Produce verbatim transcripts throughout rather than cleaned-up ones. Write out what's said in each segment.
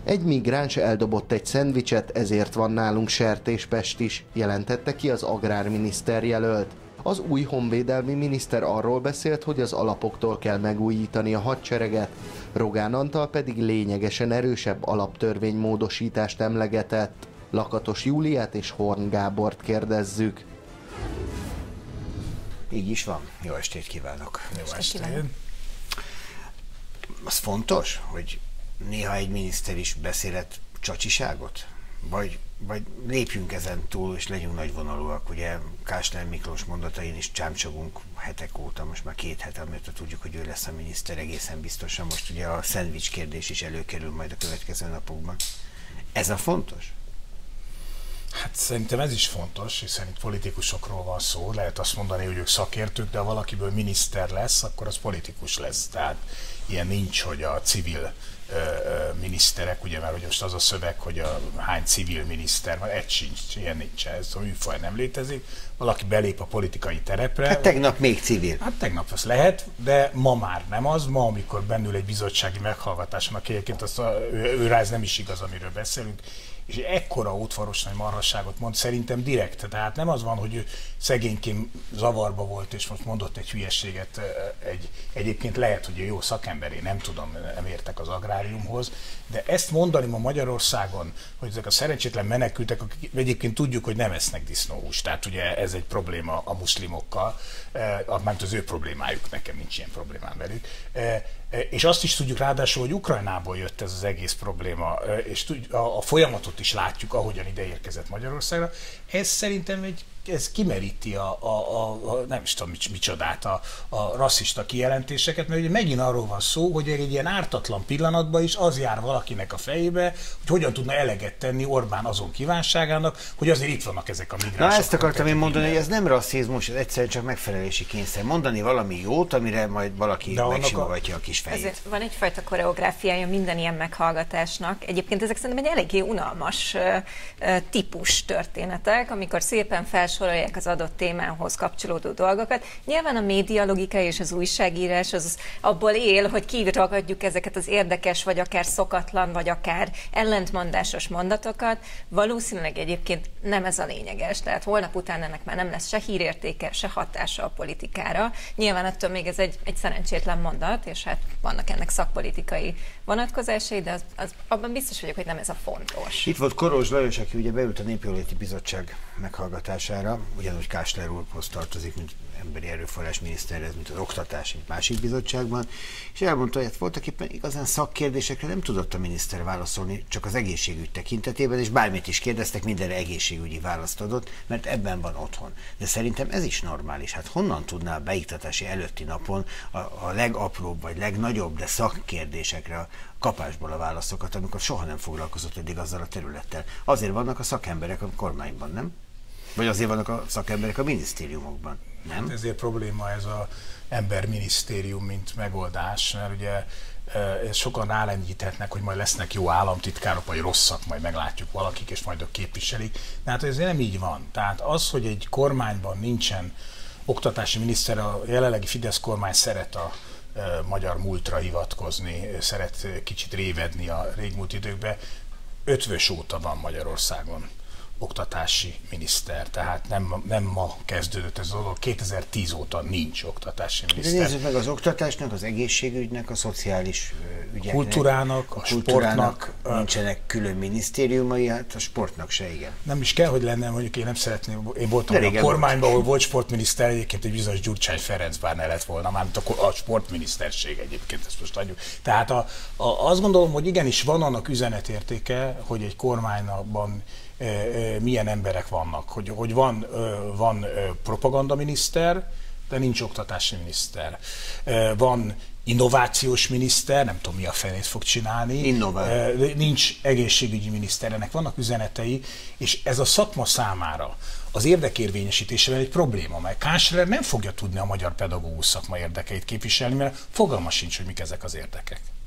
Egy migráns eldobott egy szendvicset, ezért van nálunk sertéspest is, jelentette ki az agrárminiszter jelölt. Az új honvédelmi miniszter arról beszélt, hogy az alapoktól kell megújítani a hadsereget, Rogán Antal pedig lényegesen erősebb alaptörvénymódosítást emlegetett. Lakatos Júliát és Horn Gábort kérdezzük. Így is van. Jó estét kívánok. Jó estét. Az fontos, hogy néha egy miniszter is beszélhet csacsiságot? Vagy, vagy lépjünk ezen túl, és legyünk nagyvonalúak. Ugye Kásler Miklós mondatain is csámcsogunk hetek óta, most már két hete, mert tudjuk, hogy ő lesz a miniszter egészen biztosan. Most ugye a szendvics kérdés is előkerül majd a következő napokban. Ez a fontos? Hát szerintem ez is fontos, hiszen itt politikusokról van szó. Lehet azt mondani, hogy ők szakértők, de ha valakiből miniszter lesz, akkor az politikus lesz. Tehát ilyen nincs, hogy a civil ö, ö, miniszterek, ugye, mert hogy most az a szöveg, hogy a, hány civil miniszter van, egy sincs, ilyen nincs, ez a műfaj nem létezik. Valaki belép a politikai terepre. Hát tegnap még civil. Hát tegnap az lehet, de ma már nem az. Ma, amikor bennül egy bizottsági meghallgatáson, aki egyébként azt a, ő, ő rá ez nem is igaz, amiről beszélünk, és ekkora útvaros nagy marhasságot mond, szerintem direkt. Tehát nem az van, hogy ő szegényként zavarba volt, és most mondott egy hülyességet. Egy, egyébként lehet, hogy ő jó szakember, én nem tudom, nem értek az agráriumhoz, de ezt mondani ma Magyarországon, hogy ezek a szerencsétlen menekültek, akik egyébként tudjuk, hogy nem esznek disznóhúst, tehát ugye ez egy probléma a muszlimokkal, mert az ő problémájuk, nekem nincs ilyen problémám velük. És azt is tudjuk ráadásul, hogy Ukrajnából jött ez az egész probléma, és a folyamatot is látjuk, ahogyan ide érkezett Magyarországra. Ez szerintem egy, ez kimeríti a, a, a, a nem is tudom mics, micsodát, a, a rasszista kijelentéseket, mert ugye megint arról van szó, hogy egy ilyen ártatlan pillanatban is az jár valakinek a fejébe, hogy hogyan tudna eleget tenni Orbán azon kívánságának, hogy azért itt vannak ezek a migránsok. Na ezt akartam én mondani, hogy ez nem rasszizmus, ez egyszerűen csak megfelelési kényszer. Mondani valami jót, amire majd valaki megsimogatja a kis fejét. Ezért van egyfajta koreográfiája minden ilyen meghallgatásnak. Egyébként ezek szerintem egy eléggé unalmas uh, típus történetek, amikor szépen felsorolják az adott témához kapcsolódó dolgokat. Nyilván a média logika és az újságírás az abból él, hogy kiragadjuk ezeket az érdekes, vagy akár szokatlan, vagy akár ellentmondásos mondatokat. Valószínűleg egyébként nem ez a lényeges. Tehát holnap után ennek már nem lesz se hírértéke, se hatása a politikára. Nyilván ettől még ez egy, egy szerencsétlen mondat, és hát vannak ennek szakpolitikai vonatkozásai, de az, az, abban biztos vagyok, hogy nem ez a fontos. Itt volt Korós Lajos, aki ugye beült a Népjóléti Bizottság meghallgatására, ugyanúgy Kásler úrhoz tartozik, mint emberi erőforrás miniszterhez, mint az oktatás, mint másik bizottságban, és elmondta, hogy voltak éppen igazán szakkérdésekre nem tudott a miniszter válaszolni, csak az egészségügy tekintetében, és bármit is kérdeztek, mindenre egészségügyi választ adott, mert ebben van otthon. De szerintem ez is normális. Hát honnan tudná a beiktatási előtti napon a, a legapróbb vagy legnagyobb, de szakkérdésekre a kapásból a válaszokat, amikor soha nem foglalkozott eddig azzal a területtel. Azért vannak a szakemberek a kormányban, nem? Vagy azért vannak a szakemberek a minisztériumokban, nem? Hát ezért probléma ez az emberminisztérium, mint megoldás, mert ugye sokan rálendíthetnek, hogy majd lesznek jó államtitkárok, vagy rosszak, majd meglátjuk valakik, és majd ők képviselik. De hát ez nem így van. Tehát az, hogy egy kormányban nincsen oktatási miniszter, a jelenlegi Fidesz kormány szeret a magyar múltra hivatkozni, szeret kicsit révedni a régmúlt időkbe. Ötvös óta van Magyarországon oktatási miniszter, tehát nem, nem ma kezdődött ez a dolog, kétezer-tíz óta nincs oktatási miniszter. De nézzük meg az oktatásnak, az egészségügynek, a szociális ügyeknek, kultúrának, a, a sportnak. Nincsenek külön minisztériumai, hát a sportnak se, igen. Nem is kell, hogy lenne, mondjuk én nem szeretném, én voltam a kormányban, ahol volt sportminiszter, egyébként egy bizonyos Gyurcsány Ferenc bár ne lett volna, mármint a, a sportminiszterség egyébként, ezt most adjuk. Tehát a, a, azt gondolom, hogy igenis van annak üzenetértéke, hogy egy kormányban milyen emberek vannak, hogy, hogy van, van propagandaminiszter, de nincs oktatási miniszter. Van innovációs miniszter, nem tudom mi a fenét fog csinálni. Innovál. Nincs egészségügyi miniszter, ennek vannak üzenetei, és ez a szakma számára az érdekérvényesítésével egy probléma, mert Kásler nem fogja tudni a magyar pedagógus szakma érdekeit képviselni, mert fogalma sincs, hogy mik ezek az érdekek.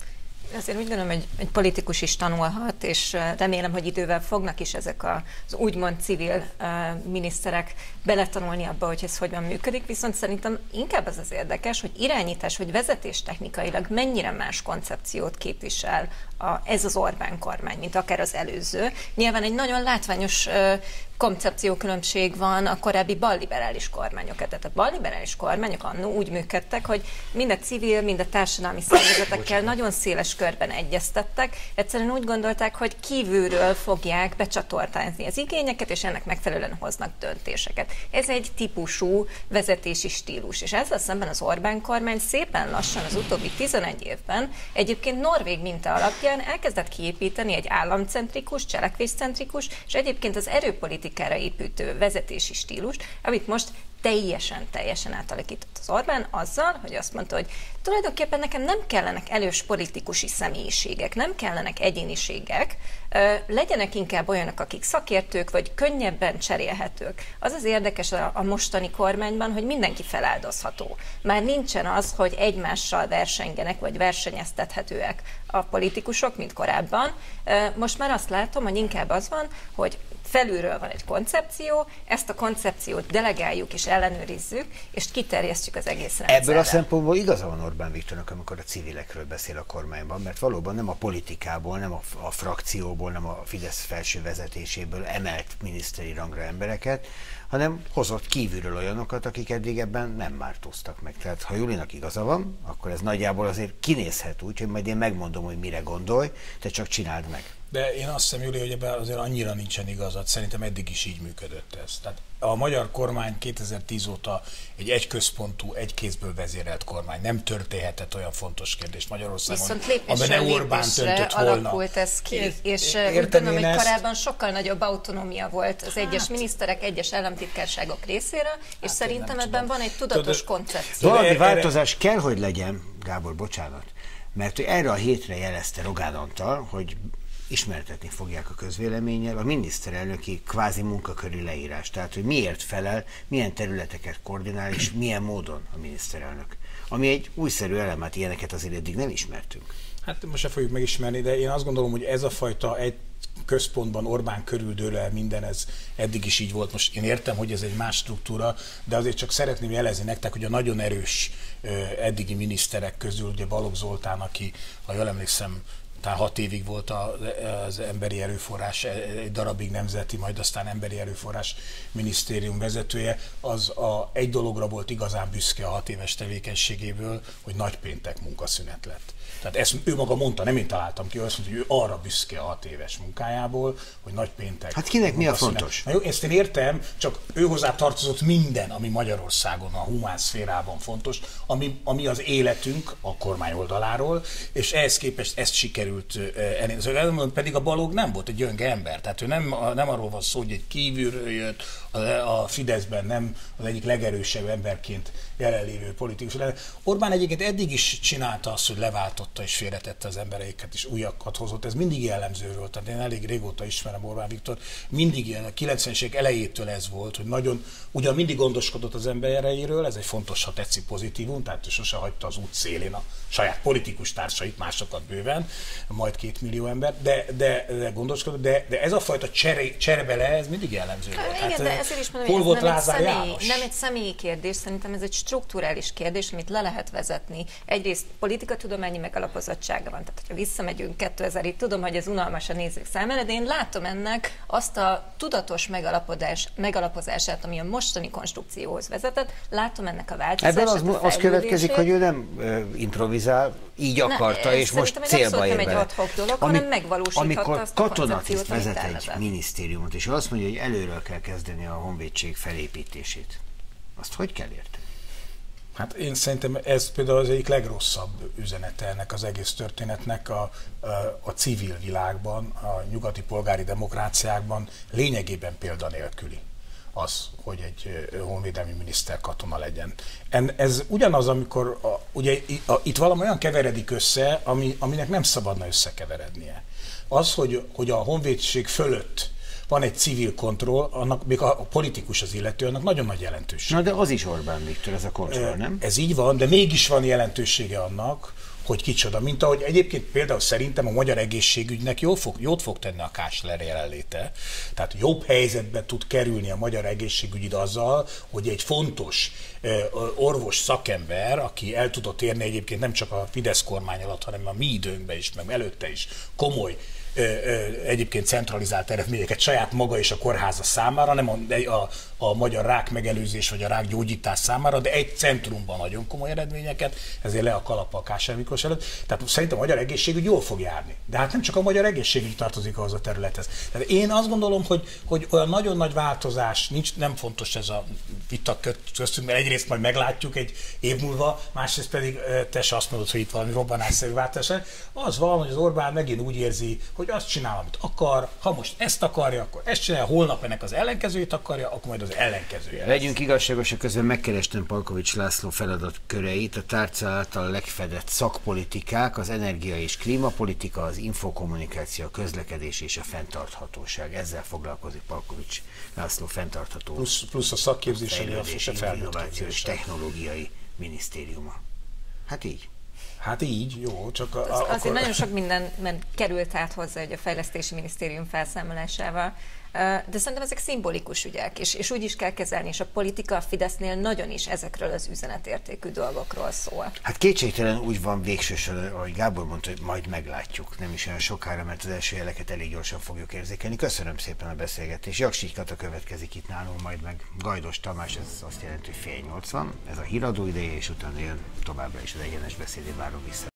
Azért úgy gondolom, hogy egy politikus is tanulhat, és remélem, hogy idővel fognak is ezek az úgymond civil uh, miniszterek beletanulni abba, hogy ez hogyan működik, viszont szerintem inkább az az érdekes, hogy irányítás, hogy vezetéstechnikailag mennyire más koncepciót képvisel a, ez az Orbán kormány, mint akár az előző. Nyilván egy nagyon látványos uh, koncepciókülönbség van a korábbi balliberális kormányokat. Tehát a balliberális kormányok annó úgy működtek, hogy mind a civil, mind a társadalmi szervezetekkel nagyon széles körben egyeztettek. Egyszerűen úgy gondolták, hogy kívülről fogják becsatornázni az igényeket, és ennek megfelelően hoznak döntéseket. Ez egy típusú vezetési stílus. És ezzel szemben az Orbán kormány szépen lassan az utóbbi tizenegy évben egyébként norvég minta alapján elkezdett kiépíteni egy államcentrikus, cselekvéscentrikus, és egyébként az erőpolitikára építő vezetési stílust, amit most teljesen, teljesen átalakított az Orbán azzal, hogy azt mondta, hogy tulajdonképpen nekem nem kellenek elős politikusi személyiségek, nem kellenek egyéniségek, legyenek inkább olyanok, akik szakértők, vagy könnyebben cserélhetők. Az az érdekes a, a mostani kormányban, hogy mindenki feláldozható. Már nincsen az, hogy egymással versengenek, vagy versenyeztethetőek a politikusok, mint korábban. Most már azt látom, hogy inkább az van, hogy felülről van egy koncepció, ezt a koncepciót delegáljuk és ellenőrizzük, és kiterjesztjük az egész rendszerre. Ebből a szempontból igaza van Orbán Viktornak, amikor a civilekről beszél a kormányban, mert valóban nem a politikából, nem a, a frakcióból, nem a Fidesz felső vezetéséből emelt miniszteri rangra embereket, hanem hozott kívülről olyanokat, akik eddig ebben nem mártóztak meg. Tehát ha Julinak igaza van, akkor ez nagyjából azért kinézhet úgy, hogy majd én megmondom, hogy mire gondolj, te csak csináld meg. De én azt hiszem, Júli, hogy ebben azért annyira nincsen igazad, szerintem eddig is így működött ez. Tehát a magyar kormány kétezer-tíz óta egy egyközpontú, egy kézből vezérelt kormány. Nem történhetett olyan fontos kérdés Magyarországon, viszont lépésről lépésre alakult ez ki, é, és é, úgy gondolom, hogy korábban sokkal nagyobb autonómia volt az egyes hát, miniszterek, egyes államtitkárságok részére, és hát szerintem ebben tudom. Van egy tudatos Tudod, koncepció. Valami erre... változás kell, hogy legyen, Gábor, bocsánat, mert erre a hétre jelezte Rogán Antal, hogy ismertetni fogják a közvéleménnyel a miniszterelnöki kvázi munkaköri leírás. Tehát, hogy miért felel, milyen területeket koordinál, és milyen módon a miniszterelnök. Ami egy újszerű elemet, ilyeneket azért eddig nem ismertünk. Hát most se fogjuk megismerni, de én azt gondolom, hogy ez a fajta egy központban Orbán körül dől el minden, ez eddig is így volt. Most én értem, hogy ez egy más struktúra, de azért csak szeretném jelezni nektek, hogy a nagyon erős eddigi miniszterek közül, ugye Balogh Zoltán, aki, ha jól emlékszem, tehát hat évig volt az emberi erőforrás, egy darabig nemzeti, majd aztán emberi erőforrás minisztérium vezetője, az a, egy dologra volt igazán büszke a hat éves tevékenységéből, hogy nagypéntek munkaszünet lett. Tehát ezt ő maga mondta, nem én találtam ki, azt mondta, hogy ő arra büszke a hat éves munkájából, hogy nagypéntek. Hát kinek mi a fontos? Na jó, ezt én értem, csak ő hozzá tartozott minden, ami Magyarországon a humán szférában fontos, ami, ami az életünk a kormány oldaláról, és ehhez képest ezt sikerült elérni. Pedig a Balogh nem volt egy gyönge ember, tehát ő nem, nem arról van szó, hogy egy kívülről jött, a Fideszben nem az egyik legerősebb emberként jelenlévő politikus. Orbán egyébként eddig is csinálta azt, hogy leváltotta és félretette az embereiket, és újakat hozott. Ez mindig jellemző volt. Tehát én elég régóta ismerem Orbán Viktor. Mindig a kilencvenes évek elejétől ez volt, hogy nagyon, ugyan mindig gondoskodott az embereiről, ez egy fontos, ha tetszik, pozitívum, tehát ő sose hagyta az út szélén a saját politikus társait, másokat bőven, majd két millió ember, de, de, de gondoskodott, de, de ez a fajta csere, cserebele, ez mindig jellemző volt. Igen, hát, de ezért is mondom, hol volt nem, egy Lázár személy, János? nem egy személyi kérdés, szerintem ez egy strukturális kérdés, amit le lehet vezetni. Egyrészt politikatudományi megalapozottsága van, tehát ha visszamegyünk kétezrig, tudom, hogy ez unalmas a nézők számára, de én látom ennek azt a tudatos megalapodás, megalapozását, ami a mostani konstrukcióhoz vezetett, látom ennek a változását. Ebből az, az következik, hogy ő nem uh, improvizál, így akarta, ne, és most célba ér vele. Dolog, Ami, hanem amikor azt katonatiszt vezet egy minisztériumot, és azt mondja, hogy előről kell kezdeni a honvédség felépítését, azt hogy kell érteni? Hát én szerintem ez például az egyik legrosszabb üzenete ennek az egész történetnek a, a, a civil világban, a nyugati polgári demokráciákban lényegében példanélküli az, hogy egy honvédelmi miniszter katona legyen. En, ez ugyanaz, amikor a, ugye a, itt valami olyan keveredik össze, ami, aminek nem szabadna összekeverednie. Az, hogy, hogy a honvédség fölött van egy civil kontroll, annak még a, a politikus az illető, annak nagyon nagy jelentősége. Na de az is Orbán Viktor, ez a kontroll, nem? Ez így van, de mégis van jelentősége annak, hogy kicsoda. Mint ahogy egyébként például szerintem a magyar egészségügynek jót fog, jót fog tenni a Kásler jelenléte. Tehát jobb helyzetbe tud kerülni a magyar egészségügy azzal, hogy egy fontos orvos szakember, aki el tudott érni egyébként nem csak a Fidesz kormány alatt, hanem a mi időnkben is, meg előtte is komoly egyébként centralizált eredményeket saját maga és a kórháza számára, nem a, a, a magyar rák megelőzés vagy a rák gyógyítás számára, de egy centrumban nagyon komoly eredményeket, ezért le a kalappal Kásler Miklós előtt. Tehát szerintem a magyar egészségügy jól fog járni. De hát nem csak a magyar egészségügy tartozik ahhoz a területhez. Tehát én azt gondolom, hogy, hogy olyan nagyon nagy változás nincs, nem fontos ez a vita köztünk, mert egyrészt majd meglátjuk egy év múlva, másrészt pedig te se azt mondod, hogy itt valami robbanásszerű változás. Az van, hogy az Orbán megint úgy érzi, hogy azt csinál, amit akar, ha most ezt akarja, akkor ezt csinálja, holnap ennek az ellenkezőjét akarja, akkor majd az ellenkezője. Legyünk igazságosak, közben megkerestem Palkovics László feladatköreit, a tárca által legfedett szakpolitikák, az energia és klímapolitika, az infokommunikáció, a közlekedés és a fenntarthatóság. Ezzel foglalkozik Palkovics László fenntartható. Plusz, plusz a szakképzés, fejlődés, innovációs technológiai minisztériuma. Hát így. Hát így, jó, csak a, az, a, azért akkor... nagyon sok minden került át hozzá hogy a Fejlesztési Minisztérium felszámolásával, de szerintem ezek szimbolikus ügyek, és, és úgy is kell kezelni, és a politika a Fidesznél nagyon is ezekről az üzenetértékű dolgokról szól. Hát kétségtelen úgy van végsősorban, ahogy Gábor mondta, hogy majd meglátjuk, nem is olyan sokára, mert az első jeleket elég gyorsan fogjuk érzékelni. Köszönöm szépen a beszélgetést. Jaksich Kata következik itt nálunk, majd meg Gajdos Tamás, ez azt jelenti, hogy fél nyolc van. Ez a híradó ideje, és utána jön továbbra is az egyenes beszédét, várom vissza.